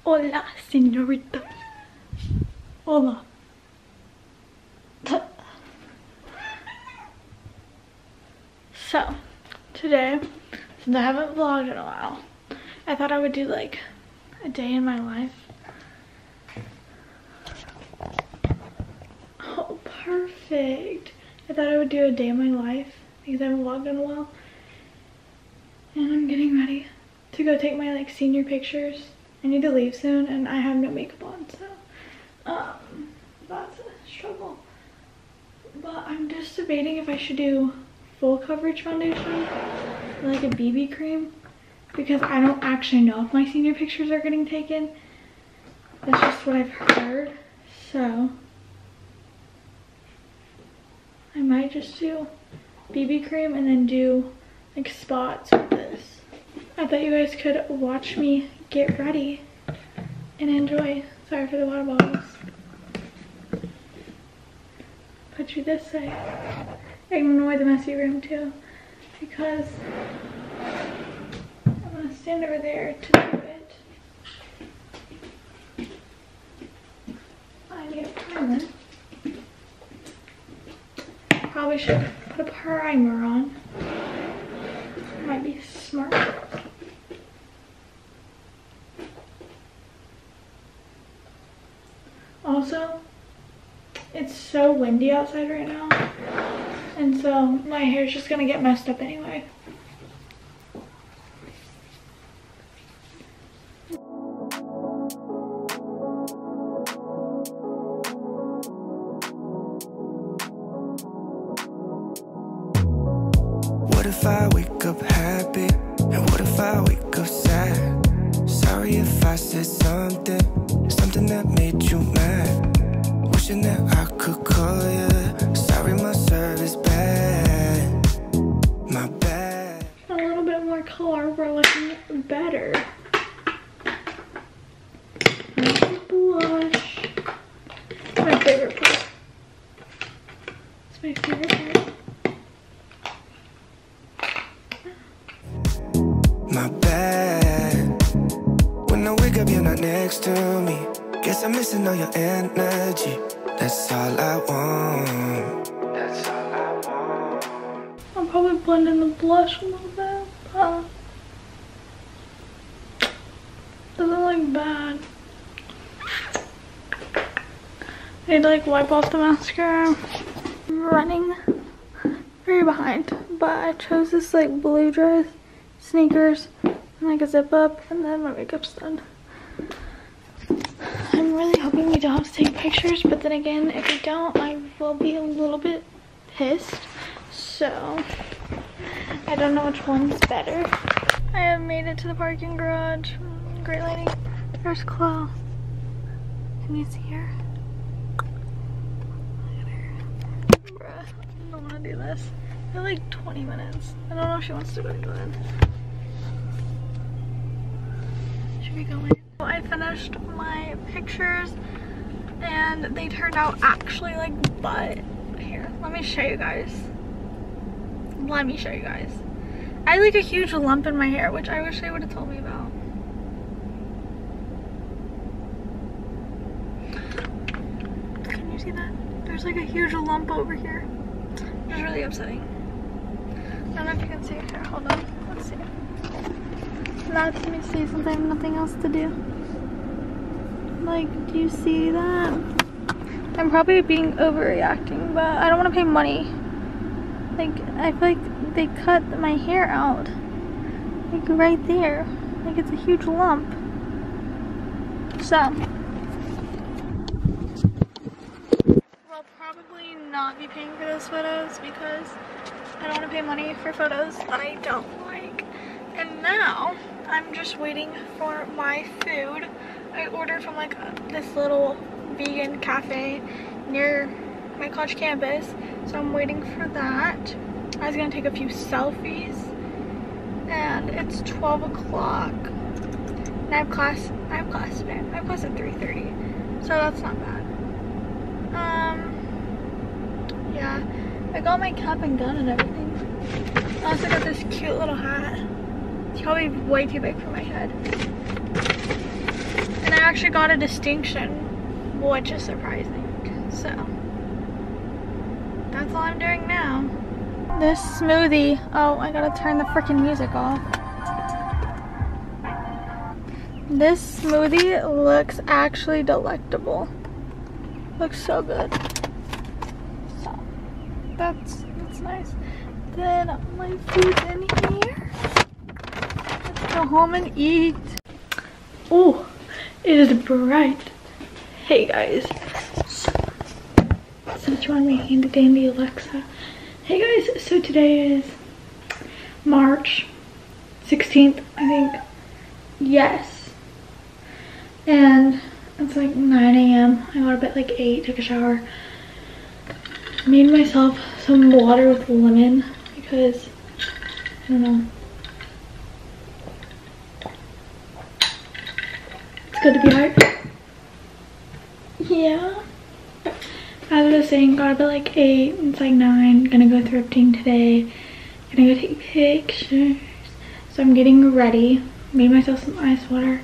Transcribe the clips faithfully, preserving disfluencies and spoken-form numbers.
Hola, señorita. Hola. So, today, since I haven't vlogged in a while, I thought I would do like a day in my life. Oh, perfect. I thought I would do a day in my life because I haven't vlogged in a while. And I'm getting ready to go take my like senior pictures. I need to leave soon and I have no makeup on, so um, that's a struggle. But I'm just debating if I should do full coverage foundation, like a B B cream, because I don't actually know if my senior pictures are getting taken. That's just what I've heard. So I might just do B B cream and then do like spots with this. I thought you guys could watch me get ready and enjoy. Sorry for the water bottles. Put you this way. Ignore the messy room too, because I'm gonna stand over there to do it. I need a primer. Probably should put a primer on. Might be smart. Also, it's so windy outside right now, and so my hair's just gonna get messed up anyway. What if I wake up happy? And what if I wake up sad? Sorry if I said something, something that made you mad. Wishing that I could call you. Sorry, my service bad. My bad. A little bit more color, we're looking better. Blush. It's my favorite part. It's my favorite part. My bad. When I wake up, you're not next to me. Guess I'm missing all your energy. That's all I want. That's all I want. I'll probably blend in the blush a little bit. Uh, doesn't look bad. I need to like wipe off the mascara. I'm running very behind, but I chose this like blue dress, sneakers, and like a zip up, and then my makeup's done. I'm really hoping we don't have to take pictures, but then again, if we don't, I will be a little bit pissed. So I don't know which one's better. I have made it to the parking garage. Great lighting. There's Chloe. Can you see her? Look at her. Bruh, I don't want to do this. For like twenty minutes. I don't know if she wants to go to bed. Should we go in? I finished my pictures and they turned out actually like butt. Here, let me show you guys. Let me show you guys. I had like a huge lump in my hair, which I wish they would have told me about. Can you see that? There's like a huge lump over here, which is really upsetting. I don't know if you can see it here. Hold on, let's see. Let me see, since I have nothing else to do. Like, do you see that? I'm probably being overreacting, but I don't want to pay money. Like, I feel like they cut my hair out. Like, right there. Like, it's a huge lump. So, I'll probably not be paying for those photos because I don't want to pay money for photos that I don't like. And now, I'm just waiting for my food. I ordered from like this little vegan cafe near my college campus, so I'm waiting for that. I was gonna take a few selfies, and it's twelve o'clock. And I have class. I have class today. I have class at three thirty, so that's not bad. Um, yeah, I got my cap and gun and everything. I also got this cute little hat. It's probably way too big for my head. And I actually got a distinction, which is surprising. So that's all I'm doing now. This smoothie, oh, I gotta turn the freaking music off. This smoothie looks actually delectable. Looks so good. So that's that's nice. Then my food's in here. Let's go home and eat. Oh, it is bright. Hey guys. Since you're on my handy dandy Alexa. Hey guys, so today is March sixteenth, I think. Yes. And it's like nine A M I got up at like eight, took a shower. Made myself some water with lemon because, I don't know. It's good to be hyped. Yeah. As I was saying, got up at like eight, it's like nine, gonna go thrifting today, gonna go take pictures. So I'm getting ready, made myself some ice water.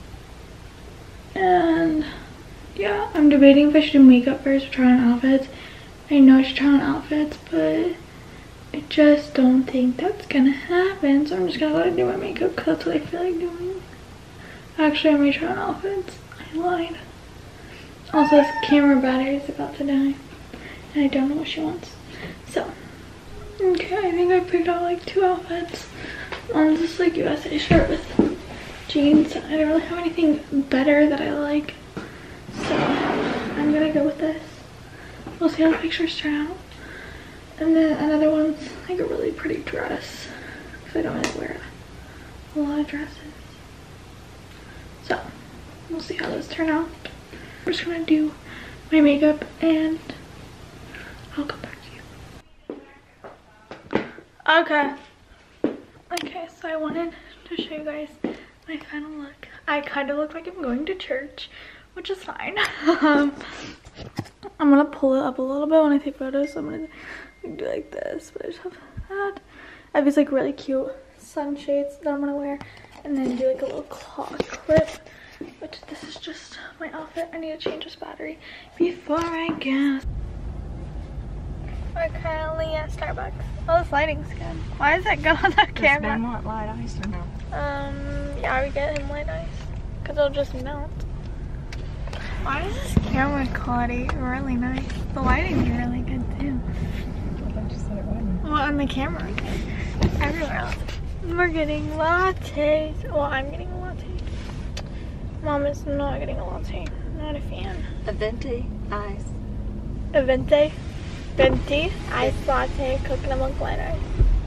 And yeah, I'm debating if I should do makeup first or try on outfits. I know I should try on outfits, but I just don't think that's gonna happen. So I'm just gonna let it do my makeup because that's what I feel like doing. Actually, I may try on outfits. I lied. Also, this camera battery is about to die, and I don't know what she wants. So, okay, I think I picked out like two outfits. One's this like U S A shirt with jeans. I don't really have anything better that I like, so I'm gonna go with this. We'll see how the pictures turn out. And then another one's like a really pretty dress, because I don't really wear a lot of dresses. So, we'll see how those turn out. I'm just gonna do my makeup and I'll come back to you. Okay. Okay, so I wanted to show you guys my final look. I kind of look like I'm going to church, which is fine. um, I'm gonna pull it up a little bit when I take photos, so I'm gonna do like this, but I just have that. I have these like really cute sunshades that I'm gonna wear, and then do like a little claw clip. But this is just my outfit. I need to change this battery before I go. We're currently at Starbucks. Oh, this lighting's good. Why does that go on the camera? Does Ben want light ice or no? Um, yeah, we get him light ice. Because it'll just melt. Why is this camera quality really nice? The lighting's really good too. I thought you said it wasn't. Well, on the camera, everywhere else. We're getting lattes. Well, I'm getting a latte. Mom is not getting a latte. Not a fan. A venti ice. A venti. Venti ice latte, coconut milk light ice.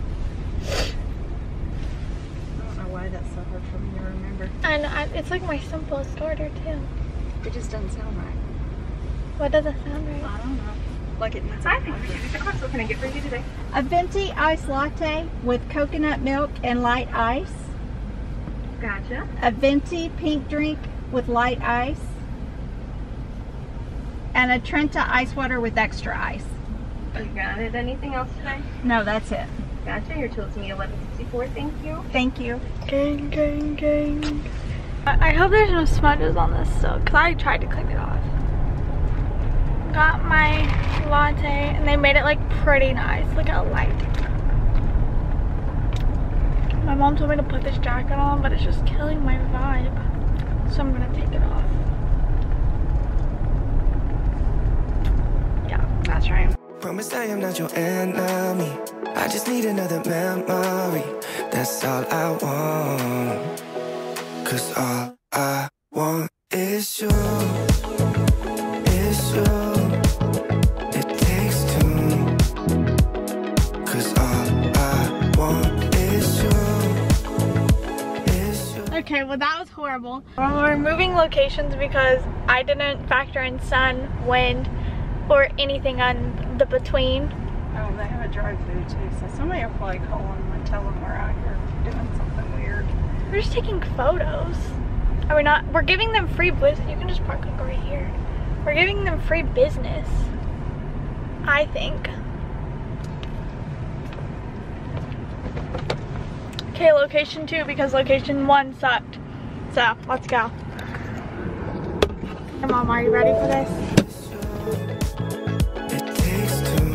I don't know why that's so hard for me to remember. And I, it's like my simplest order too. It just doesn't sound right. What doesn't sound right? I don't know. Like it needs a Hi, thank you for choosing Starbucks. What can I get for you today? A venti ice latte with coconut milk and light ice. Gotcha. A venti pink drink with light ice. And a Trenta ice water with extra ice. You got it. Anything else today? No, that's it. Gotcha. Your total to me eleven sixty-four. Thank you. Thank you. Gang, gang, gang. I, I hope there's no smudges on this still, because I tried to clean it off. Got my latte, and they made it like pretty nice. Look how light. My mom told me to put this jacket on, but it's just killing my vibe. So I'm gonna take it off. Yeah, that's right. Promise I am not your enemy. I just need another memory. That's all I want. Cause all I want is you. Is you. It takes two. Cause all I want is you. Is you. Okay, well that was horrible. We're moving locations because I didn't factor in sun, wind, or anything on the between. Oh, they have a drive-through too, so somebody will probably call them and tell them we're out here doing something weird. We're just taking photos. Are we not? We're giving them free business. You can just park like right here. We're giving them free business, I think. Okay, location two, because location one sucked. So, let's go. Mom, are you ready for this? It takes two.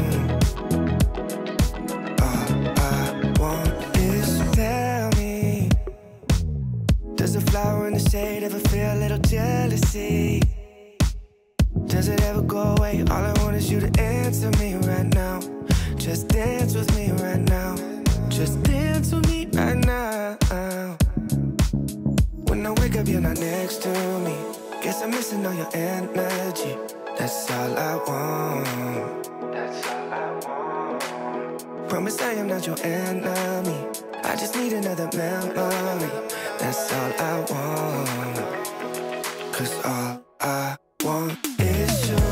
All I want is tell me, does a flower in the shade ever feel a little jealousy? Does it ever go away? All I want is you to answer me right now. Just dance with me right now. Just dance with me right now. When I wake up, you're not next to me. Guess I'm missing all your energy. That's all I want. That's all I want. Promise I am not your enemy. I just need another memory. That's all I want. Cause all I want is you.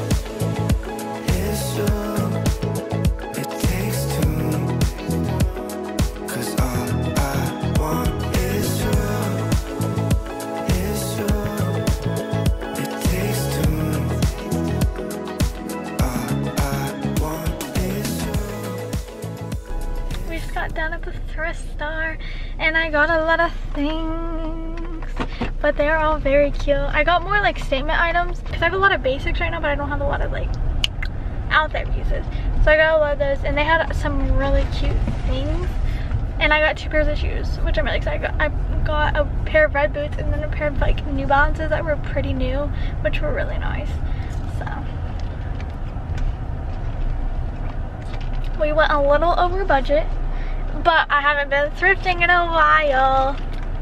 Is you. It takes two. Cause all I want is you. Is you. It takes two. All I want is you. We just got down at the thrift store and I got a lot of things, but they're all very cute. I got more like statement items because I have a lot of basics right now, but I don't have a lot of like out there pieces. So I got a lot of those, and they had some really cute things. And I got two pairs of shoes, which I'm really excited. I got a pair of red boots and then a pair of like New Balances that were pretty new, which were really nice. So we went a little over budget, but I haven't been thrifting in a while.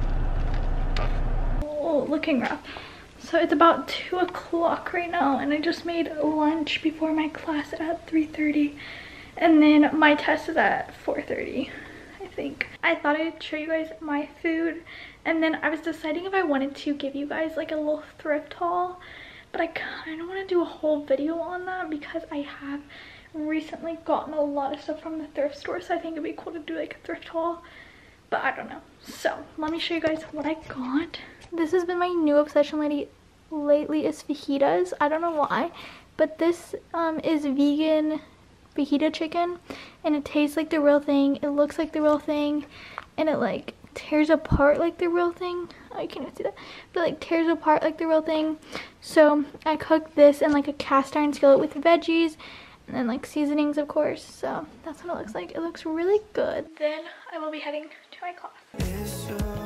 Oh, looking rough. So it's about two o'clock right now, and I just made lunch before my class at three thirty, and then my test is at four thirty, I think. I thought I'd show you guys my food, and then I was deciding if I wanted to give you guys like a little thrift haul, but I kind of want to do a whole video on that because I have recently gotten a lot of stuff from the thrift store, so I think it'd be cool to do like a thrift haul, but I don't know. So let me show you guys what I got. This has been my new obsession lately lately is fajitas. I don't know why, but this um is vegan fajita chicken, and it tastes like the real thing, it looks like the real thing, and it like tears apart like the real thing. Oh, you can't even see that, but like tears apart like the real thing. So I cooked this in like a cast iron skillet with veggies and then like seasonings, of course. So that's what it looks like. It looks really good. Then I will be heading to my class.